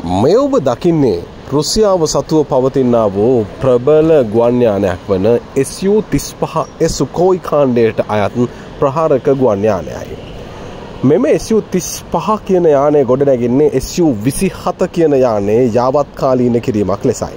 මේ ඔබ දකින්නේ රුසියාව සතුව පවතිනා වූ ප්‍රබල ගුවන් යානයක් වන Su-35 සුකෝයි කාණ්ඩයට අයත් ප්‍රහාරක ගුවන් යානයයි. මෙම Su-35 කියන යානය ගොඩනැගෙන්නේ Su-27 කියන යානයේ යාවත්කාලීන කිරීමක් ලෙසයි.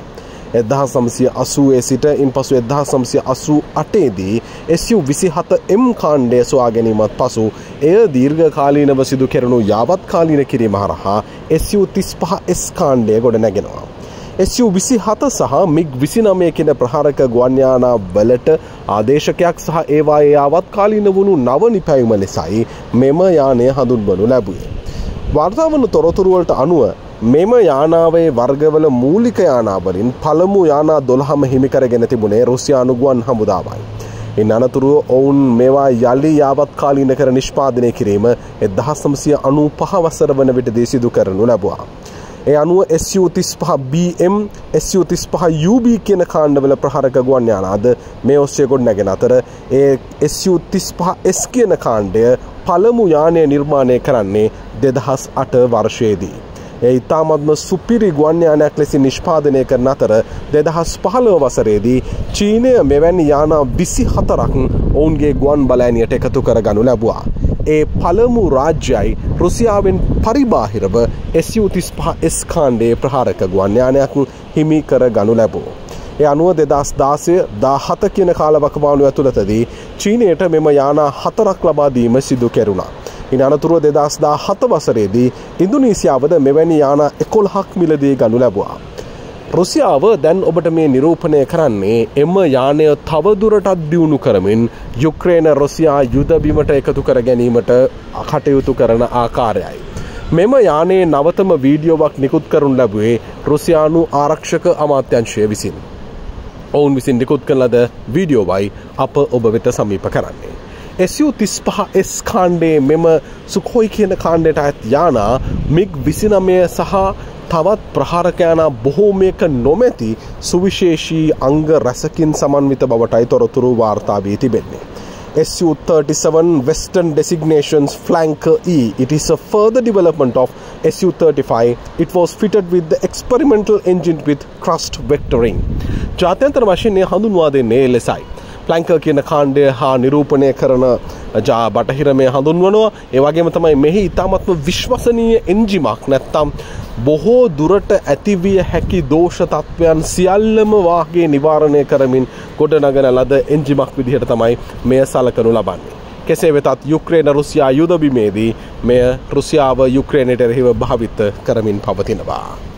1980 සිට ඉන්පසු 1988 දී Su-27M කාණ්ඩය සොයා ගැනීමත් පසු එය දීර්ඝකාලීනව සිදු කෙරුණු යාවත්කාලීන කිරීම හරහා Su-35S කාණ්ඩය ගොඩනැගෙනවා. Su-27 සහ MiG-29 කියන ප්‍රහාරක ගුවන් යානා වලට ආදේශකයක් සහ ඒවායේ යාවත්කාලීන වුණු නව නිපැයුම ලෙසයි මෙම යානය හඳුන්වනු ලැබුවේ. වාර්තා වන තොරතුරු වලට අනුව මෙම යානාවේ වර්ගවල මූලික යානාවලින් පළමු යානා 12ම හිමි කරගෙන තිබුණේ රුසියානු ගුවන් හමුදාවයි. ඉන් අනතුරුව ඔවුන් මේවා යලි යාවත්කාලීන කර නිෂ්පාදනය කිරීම 1995 වසර වන විටදී සිදු කරනු ලැබුවා. ඒ අනුව Su-35BM, Su-35UB කියන කාණ්ඩවල ප්‍රහාරක ගුවන් යානාද මේ ඔස්සේ ගොඩනැගෙන අතර ඒ Su-35S කියන කාණ්ඩය පළමු යානය නිර්මාණය කරන්නේ 2008 වර්ෂයේදී. ඒ ඉතාමත්ම සුපිරි ගුවන් යානයක් ලෙසින් නිෂ්පාදනය කරන අතර 2015 වසරේදී චීනය මෙවැනි යානා 24ක් ඔවුන්ගේ ගුවන් බලෑනියට එකතු කරගනු ලැබුවා. ඒ පළමු රාජ්‍යයි රුසියාවෙන් පරිබාහිරව Su-35S කාණ්ඩයේ ප්‍රහාරක ගුවන් යානයක් හිමි කරගනු ලැබුවා. ඒ අනුව 2016-17 කියන කාලවකවානුව ඇතුළතදී චීනයට මෙම යානා 4ක් ලබා දීම සිදු කෙරුණා. ඉන් අනතුරුව 2017 වසරේදී ඉන්දුනීසියාවද මෙවැනි යානා 11ක් මිලදී ගනු ලැබුවා. රුසියාව දැන් ඔබට මේ නිරූපණය කරන්නේ එම යානය තවදුරටත් දියුණු කරමින් යුක්‍රේන රුසියා යුද බිමට එකතු කර ගැනීමට කටයුතු කරන ආකාරයයි. මෙම යානයේ නවතම වීඩියෝවක් නිකුත් කරනු ලැබුවේ රුසියානු ආරක්ෂක අමාත්‍යංශය විසින්. ඔවුන් විසින් නිකුත් කළ ලද වීඩියෝවයි අප ඔබ වෙත සමීප කරන්නේ. Su-35S කාණ්ඩයේ මෙම සුකෝයි කියන කාණ්ඩයට අයත් යානා MiG-29 සහ තවත් ප්‍රහාරක යානා බොහෝමයක නොමැති සුවිශේෂී අංග රැසකින් සමන්විත බවටයි තොරතුරු වාර්තා වී තිබෙන්නේ. Su-37 Western Designations Flanker E. It is a further development of Su-35. It was fitted with the experimental engine with thrust vectoring. ජාත්‍යන්තර වශයෙන් හඳුන්වා දෙන්නේ ලෙසයි. ෆ්ලැන්කර් කියන කාණ්ඩය හා නිරූපණය කරන බටහිර මේ හඳුන්වනවා. ඒ වගේම තමයි මෙහි ඉතාමත්ම විශ්වසනීය එන්ජිමක් නැත්තම් බොහෝ දුරට ඇතිවිය හැකි දෝෂ තත්වයන් සියල්ලම වාගේ නිවාරණය කරමින් ගොඩනගන ලද එන්ජිමක් විදිහට තමයි මෙය සලකනු ලබන්නේ. කෙසේ වෙතත් යුක්‍රේන රුසියා යුද බිමේදී මෙය රුසියාව යුක්‍රේනයට එරෙහිව භාවිත කරමින් පවතිනවා.